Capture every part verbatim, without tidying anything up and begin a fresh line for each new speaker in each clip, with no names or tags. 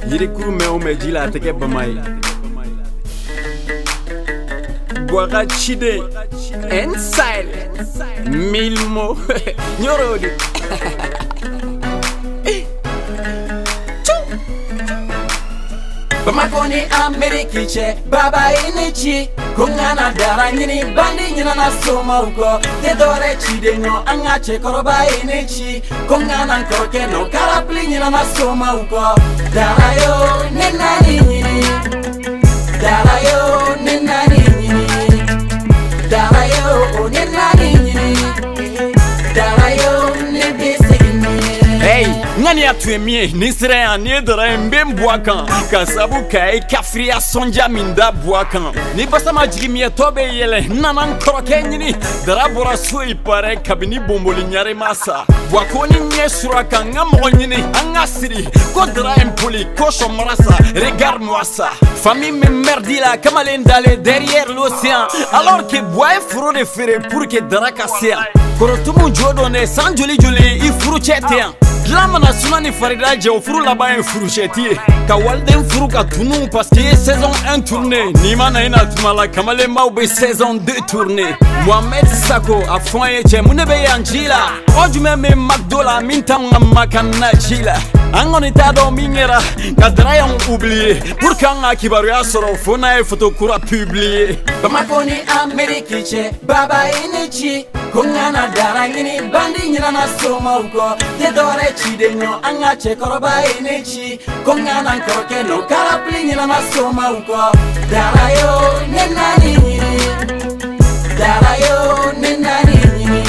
Yiriku me ome jila teke bamai Boga chide Inside Milmo Nyorodi
Bamakoni Amerikiche Baba inichi Kungana dara nyini bandi nyina na soma uko Te dore chide nyo angache koroba inichi Kungana nkoroke no karapli nyina na soma uko Dara yo nenani nyini Dara yo nenani nyini Dara yo nenani nyini Dara yo nebise
Hey, ngani atue mie, nisre anie dara mbe mbwakan Kasabu kai kafria sonja minda bwakan Ni basa majigi mie tobe yele, nanan kroke nyini Dara bora sui pare kabini bomboli nyare masa Bwakoni nye suraka nga mgo nyini, anga siri Ko dara mpoli, ko shomarasa, regarde moi ça Famille me merdi la, kamalen dale derrière l'océan Alors que boye furo de fere pour que dara kasea Korotumu jodone, san joli joli, i furu chetean Lamana sunani farida je furu laba en furu cheti Ka walden furu ka tunu parce que saison un tournée Nima na ina tumala kamale maube saison deux tournée Mohamed Sako a fond eche munebe yanjila Ojume me magdola mintanga makana jila Angoni tado mingera kadra yon oublié Pour kanga kibaru ya soro fona e photo kura publié
Bamakoni Amerikiche Baba inichi Kungana dara ngini bandi nyina na soma uko Te dore chide nyo angache koroba inichi Kungana nkoroke no karapli nyina na soma uko Dara yo nenani nyini Dara yo nenani nyini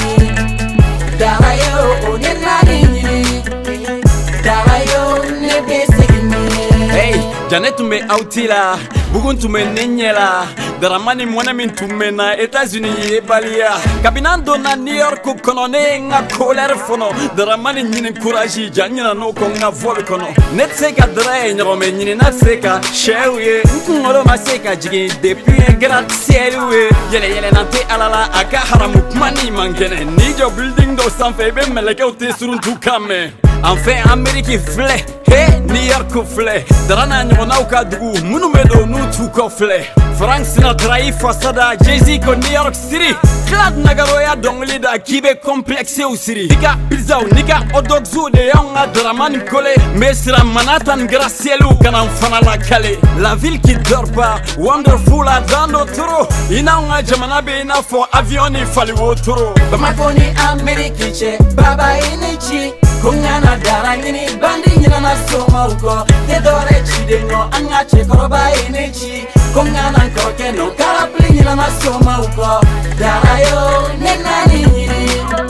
Dara yo nenani nyini Dara yo nebese gini
Hey, Janet me outila Bugun tume nenyela Daramani mwana min tume na Etats-Unis ye balia Kabinando na New York kono ne nga kolere fono Daramani nyini courage janyina no ko nga vol kono Netseka dra nyome nyini natseka shewe Ngolo maseka jigi depuis grand ciel we Yele yele nante alala aka haramu mani mangene Nijo building do sanfe be meleke uti surun tukame Enfin Amérique flé, hey New York flé Darana nyona uka dugu munu medo nu tuko flé Frank Sinatra i fasada Jay-Z ko New York City Clad nagaro ya dongli da kibe complexe u siri Nika pilzao nika odogzu de yonga Dramani kole Mesra Manhattan gracielu kanan fana la kale La ville qui dort pas Wonderful a dando turo Ina unga jamana be ina fo avioni fali wo turo
Bamakoni Amerikiche Baba inichi Kungana dara ngini bandi nyina na soma uko Te dore chide nyo angache koroba inichi Kungana nkoroke no karapli nyina na soma uko Dara yo nenani nyini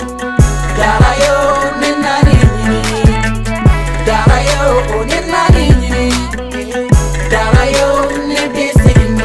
Dara yo nenani nyini Dara yo nenani nyini Dara yo nebese gini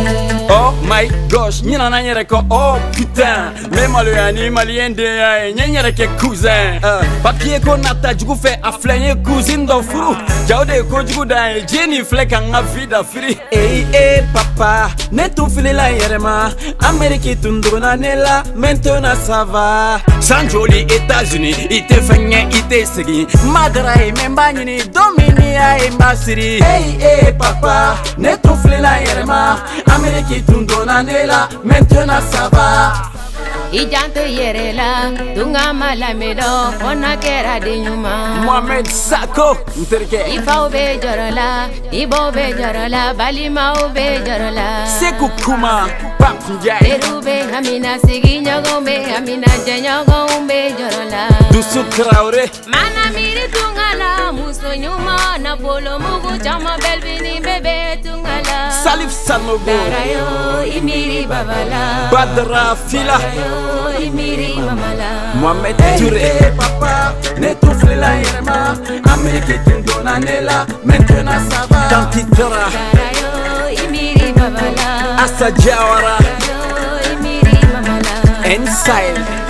Oh my gosh, nyina na nyere ko oh putain Me malu ya ni malien de ya nye nyere ke cousin uh, Papier ko nata jugu fe a flenye cousine do furu Jaude ko jugu da jeni fleka nga vida free Hey hey papa, ne tu fili la yerema Ameriki tunduru na nela, maintenant ça va Sanjoli États-Unis, ite fenye ite segi Madara e memba nyini domini ya e masiri Hey hey papa, ne tu fili la yerema Ameriki tunduru na nela, maintenant ça va
Ijanto yerela, tunga malamedo, ona kera di nyuma
Mohamed Sako, nterke
Ifa ube jorola, ibo ube jorola, balima ube jorola
Seku kuma, pap njai
Derube hamina sigi nyogo ube, hamina jenyogo ube jorola
Dusu Traore
Mana miri tungala, muso nyuma, na polo mugu chama belvini bebe tungala
Salif Sanogo
Darayo, imiri babala
Badra Fila
Imiri mamala
Mohamed
Touré hey, papa, ne tu fili la yerema Ameriki tundona nela, maintenant ça va
Tantitra
Darayo, imiri babala
Asa Jawara
Darayo, imiri mamala
Inside